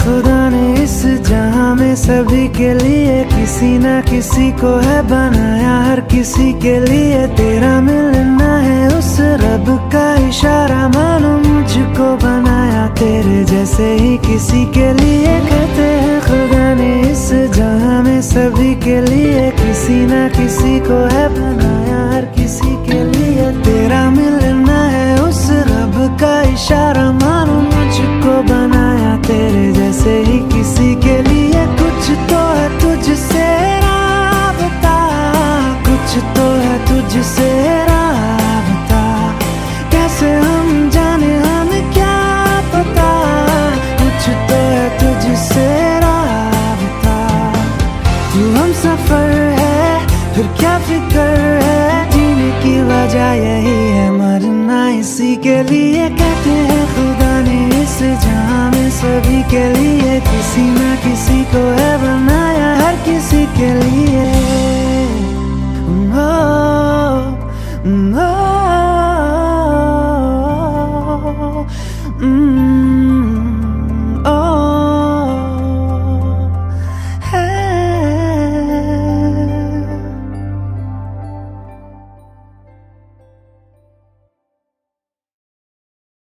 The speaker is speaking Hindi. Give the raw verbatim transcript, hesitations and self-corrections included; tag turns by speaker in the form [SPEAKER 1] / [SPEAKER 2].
[SPEAKER 1] खुदा ने इस जहां में सभी के लिए किसी ना किसी को है बनाया, हर किसी के लिए तेरा मिलना है उस रब का इशारा। मानो मुझको बनाया तेरे जैसे ही किसी के लिए। कहते हैं खुदा ने इस जहां में सभी के लिए किसी ना किसी को है बनाया, हर किसी के लिए तेरा मिलना है उस रब का इशारा। मानो मुझको बनाया तेरे जैसे ही किसी के लिए। कुछ तो है तुझसे राबता, कुछ तो है तुझसे राबता, कैसे हम जाने हमें क्या पता। कुछ तो है तुझसे राबता, तू हम सफर है फिर क्या फिक्र है, जीने की वजह यही है मरना इसी के लिए। कहते हैं खुदा ने इस जहां में सभी के लिए